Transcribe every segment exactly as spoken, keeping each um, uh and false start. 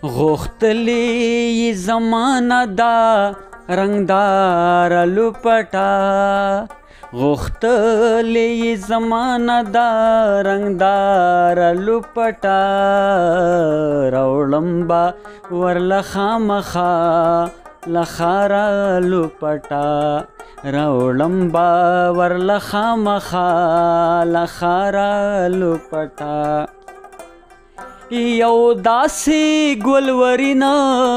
غوښتلې زمانه دا رنگدار لپټا غوښتلې زمانه دا رنگدار لپټا راوړم با ورله خامخا لخارا لپټا راوړم با ورله خامخا لخارا لپټا یو داسې ګلورینا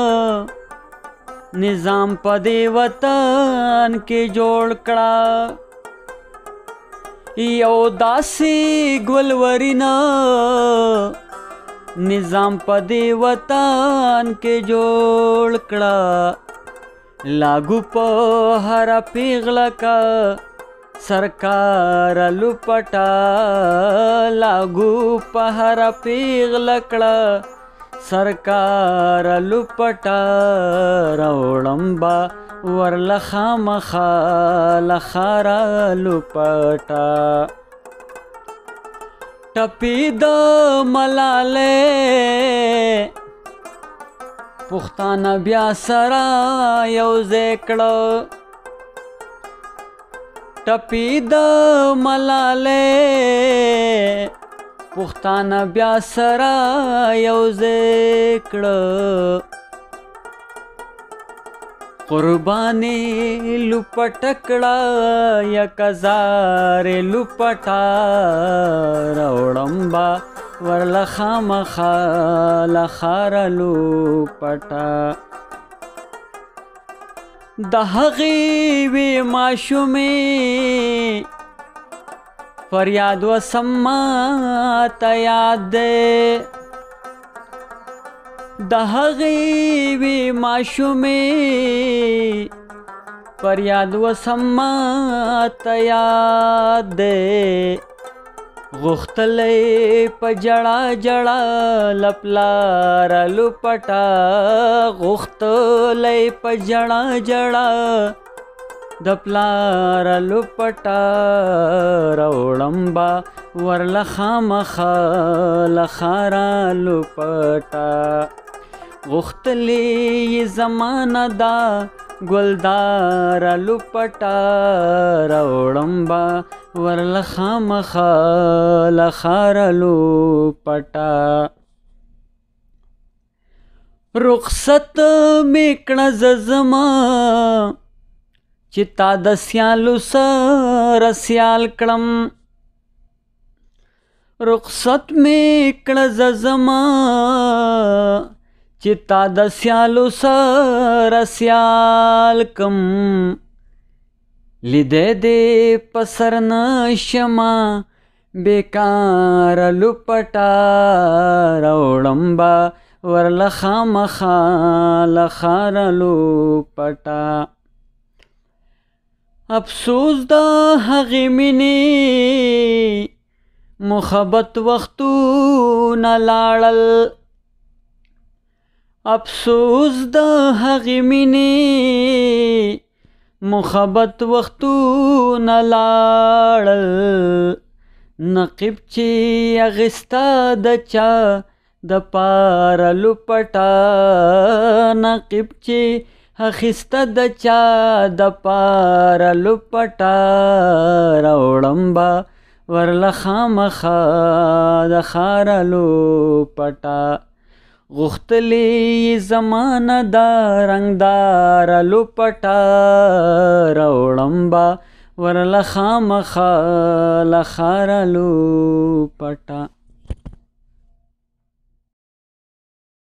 نظام په دې وطن کې جوړ کړه یو داسې ګلورینا نظام په دې وطن کې جوړ کړه لاګو په هر پیغله کا سرکار لپټا لاګو په هر پیغله کړه سرکار لپټا راوړم با ورله خامخا لخارا لپټا ټپي د ملالې پښتانه بیا سره یوځای کړه ټپي د ملالې پښتانه بیا سره یوځای کړه قرباني لپټ کړه یک هزار لپټا راوړم با ورله خامخا لخاره لپټا د هغې وې ماشومې فریاد وسم ماته یاد دی د هغې وې ماشومې فریاد وسم ماته یاد دی غوښتلی په جړه جړه لپلاره لپټا غوښتلی په جړه جړه د پلاره لپټا راوړم با ورله خامخا لخاره لپټا غوښتلی زمانه دا ګلدار لپټا راوړم با ورله خامخا لخاره لپټا رخصت مې کړه زما چې تا د سیالو سره سیال کړم رخصت مې کړه زما چې تا د سیالو سره سیال کم لیدې دې په سر نه شمه بیکاره لپټا راوړم با ورله خامخا لخاره لپټا افسوس د هغې مینې محبت وختونه لاړل افسوس د هغې مینې محبت وختونه لاړل نقیب چې اغستا د چا د پاره لپټا نقیب چې اخسته د چا د پاره لپټا راوړم با ورله خامخا د خاره لپټا غوښتلی زمانه دا رنگدار لپټا راوړم با ورله خامخا لخاره لپټا